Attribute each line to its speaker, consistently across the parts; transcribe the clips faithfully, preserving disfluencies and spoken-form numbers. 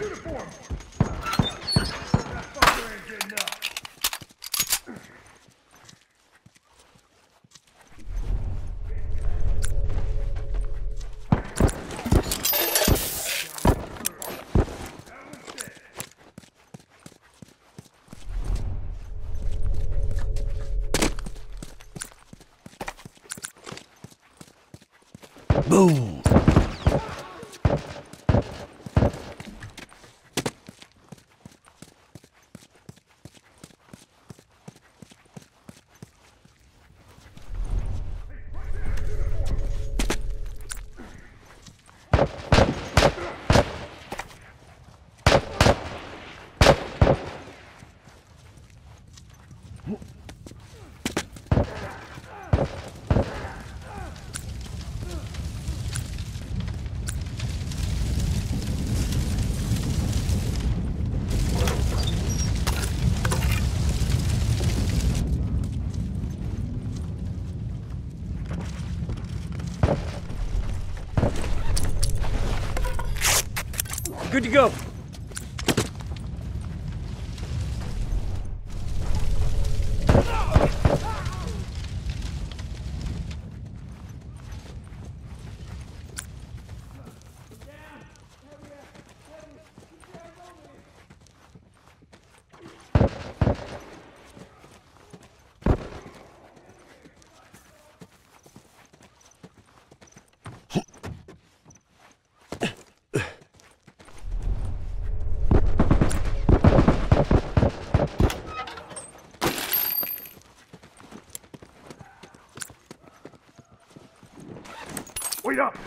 Speaker 1: uniform! That fucker ain't getting up!
Speaker 2: Boom! Good to go.
Speaker 1: Wait up!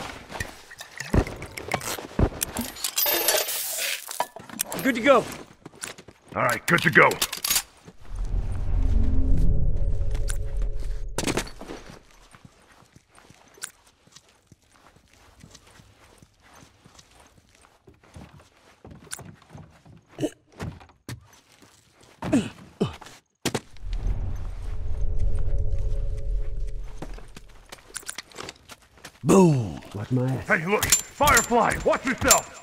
Speaker 2: Good to go.
Speaker 1: All right, good to go.
Speaker 2: Boom! Watch my ass.
Speaker 1: Hey, look! Firefly! Watch yourself!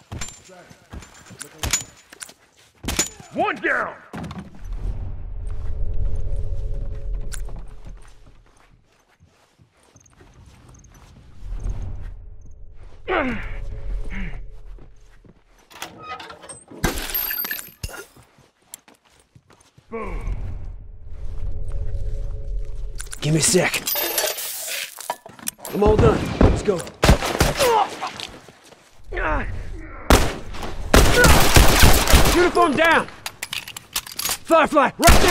Speaker 1: One down! Boom!
Speaker 2: Give me a sec. I'm all done. Let's go. Uniform down! Firefly, right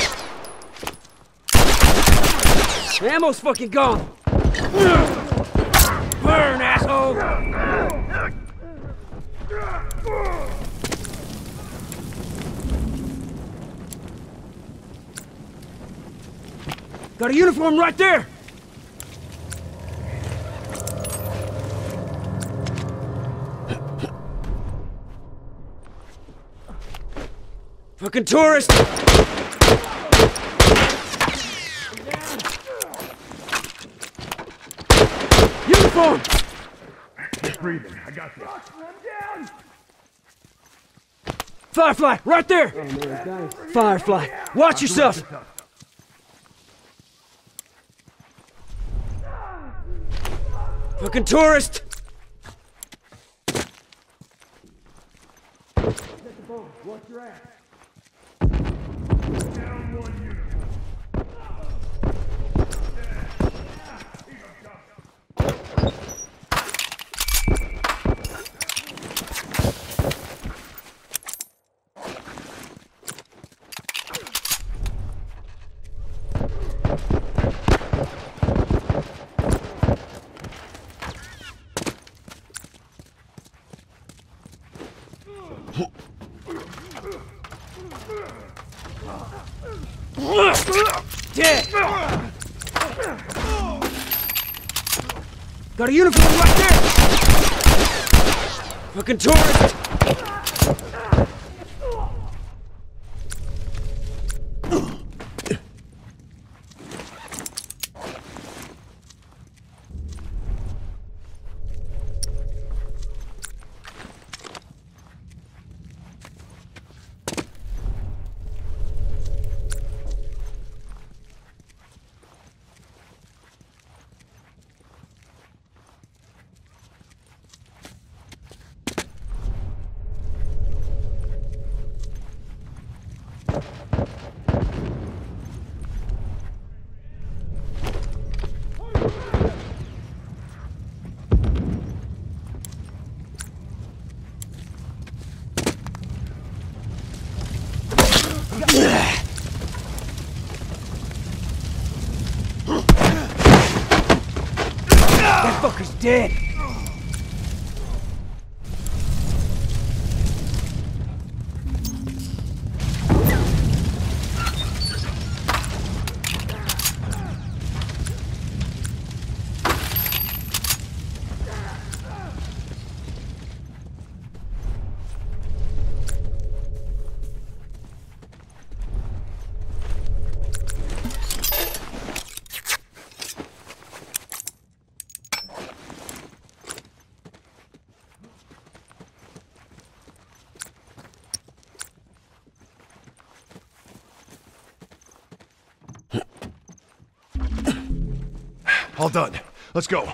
Speaker 2: there! Ammo's fucking gone! Burn, asshole! Got a uniform right there! Fucking tourist! Uniform!
Speaker 1: Keep breathing. I got this. I'm down!
Speaker 2: Firefly, right there! Oh, man, Firefly, watch yourself! Fucking tourist!
Speaker 1: Watch your ass. Down one uniform.
Speaker 2: Dead! Got a uniform right there! Fucking tourist! dead.
Speaker 1: All done. Let's go.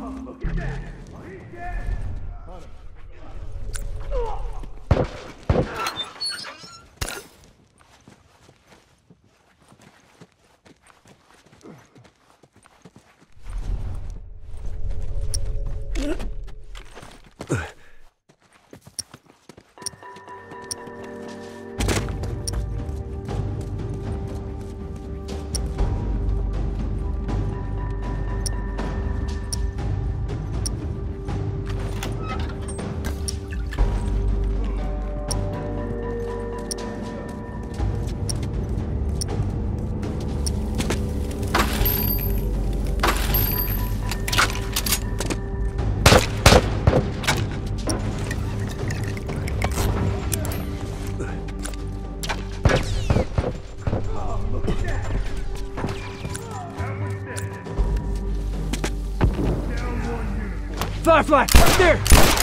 Speaker 2: Firefly, up there!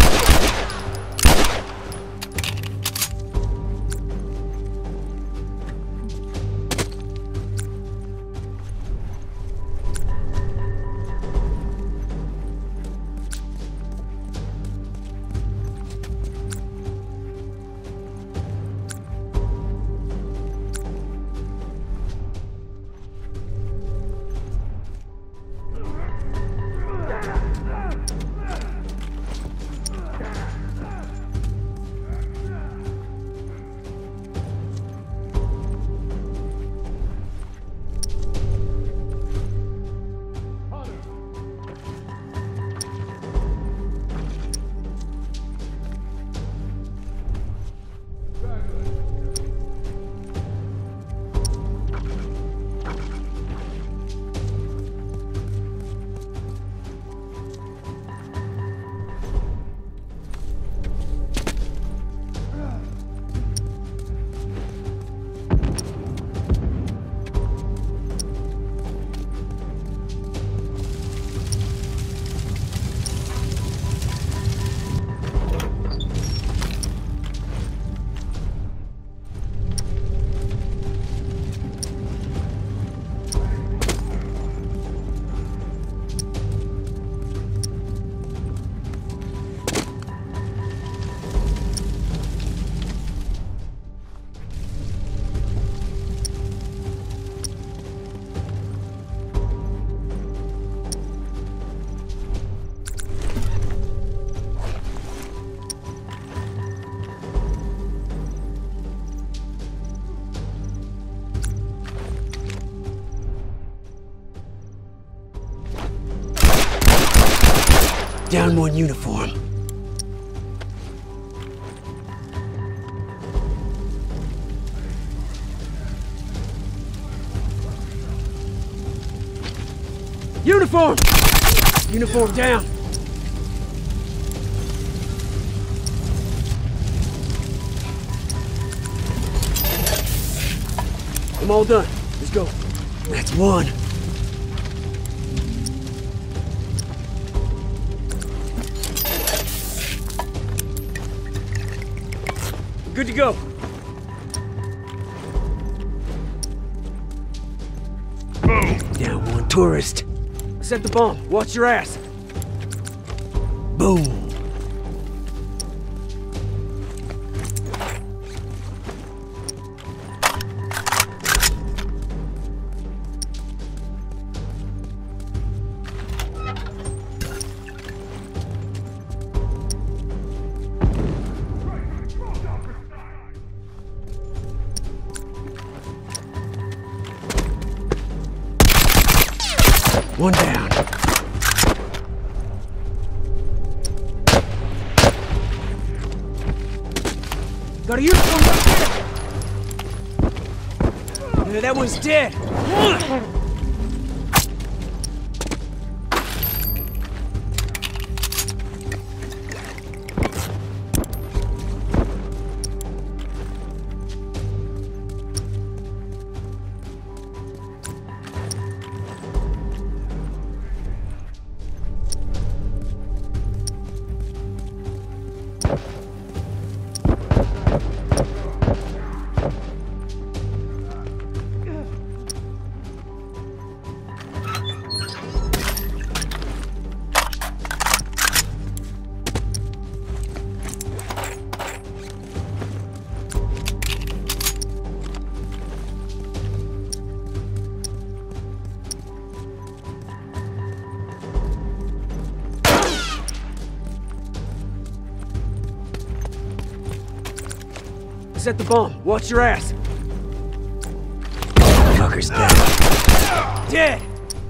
Speaker 2: Down one uniform. Uniform! Uniform down. I'm all done. Let's go. That's one. Good to go.
Speaker 1: Boom.
Speaker 2: Down one tourist. Set the bomb. Watch your ass. Boom. One down. Got a uniform right there! Yeah, that one's dead! Set the bomb. Watch your ass. Fucker's dead. Dead!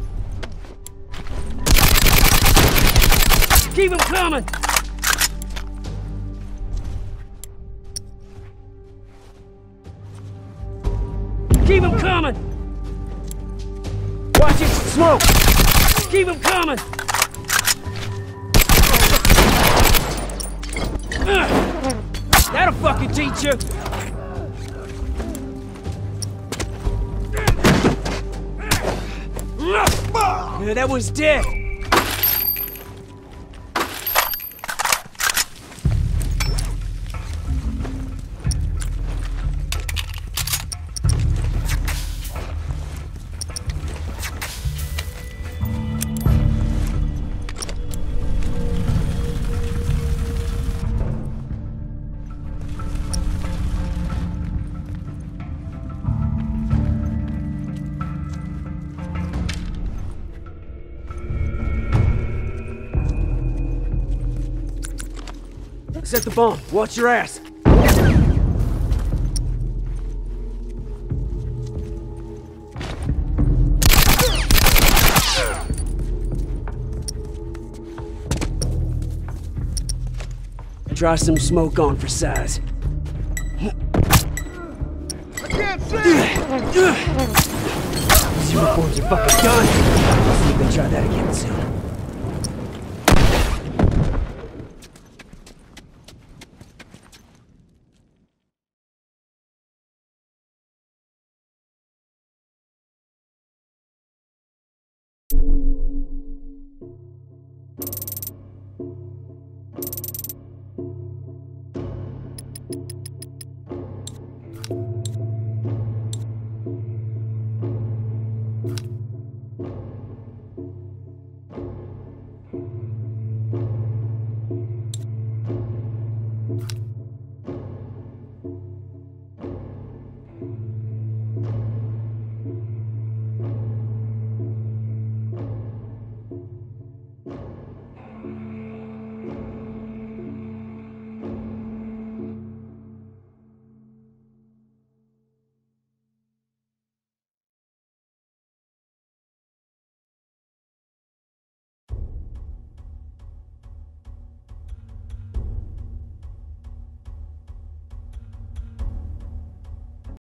Speaker 2: Keep him coming! Keep him coming! Watch it! Smoke! Keep him coming! Uh, that'll fucking teach you! Yeah, that one's dead! Set the bomb. Watch your ass. Try some smoke on for size.
Speaker 1: I can't see!
Speaker 2: These uniforms are fucking done. Let's see if they try that again soon. You